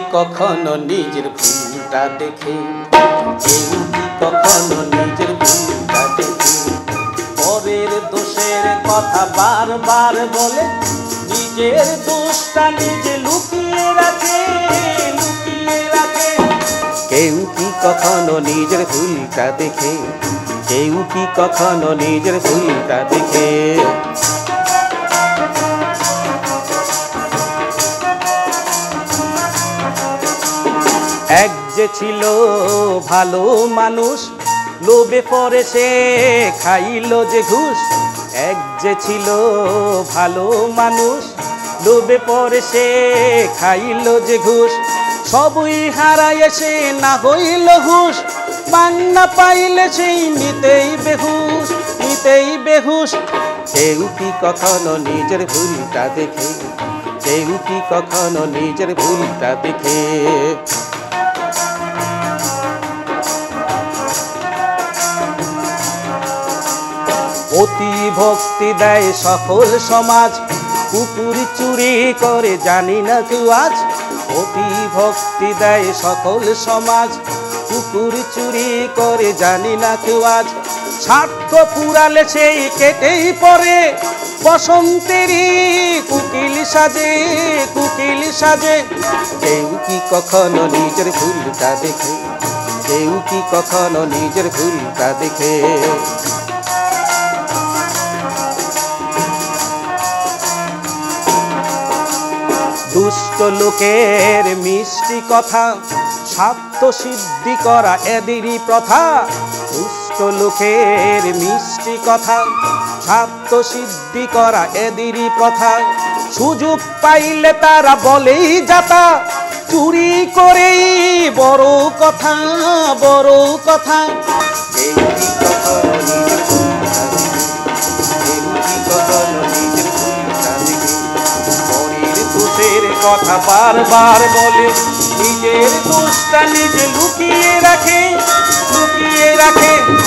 কখনো নিজের ভুলটা দেখে? কেউ কি কখনো নিজের ভুলটা দেখে? পরের দোষের কথা বারবার বলে, নিজের দোষটা নিজে লুকিয়ে রাখে, লুকিয়ে রাখে। কেউ কি কখনো নিজের ভুলটা দেখে? কেউ কি কখনো নিজের ভুলটা দেখে? এক যে ছিল ভালো মানুষ, লোভে পড়ে সে খাইল যে ঘুষ। এক যে ছিল ভালো মানুষ, লোভে পড়ে সে খাইল যে ঘুষ। সবই হারায় সে না হইল হুঁশ, মান্না পাইলে সেই নিতেই বেহুশ, নিতেই বেহুশ। কেউ কি কখনো নিজের ভুলটা দেখে? কেউ কি কখনো নিজের ভুলটা দেখে? অতি ভক্তি দেয় সকল সমাজ, কুকুর চুরি করে জানি না কেউ আজ। অতি ভক্তি দেয় সকল সমাজ, কুকুর চুরি করে জানি না কেউ আজ। স্বার্থ পুরালে সেই কেটেই পড়ে, বসন্তেরই কুকিল সাজে, কুকিল সাজে। কেউ কি কখনো নিজের ভুলটা দেখে? কেউ কি কখনো নিজের ভুলটা দেখে? দুষ্ট লোকের মিষ্টি কথা, স্বার্থ সিদ্ধি করা এদেরই প্রথা। দুষ্ট লোকের মিষ্টি কথা, স্বার্থ সিদ্ধি করা এদেরই প্রথা। সুযোগ পাইলে তারা বলেই যাতা, চুরি করেই বড় কথা, বড় কথা। কেউ কি কখনো নিজের ভুলটা দেখে? কেউ কি কখনো নিজের ভুলটা দেখে? দোষের কথা বারবার বলে, নিজের দোষটা নিজে লুকিয়ে রাখে, লুকিয়ে রাখে।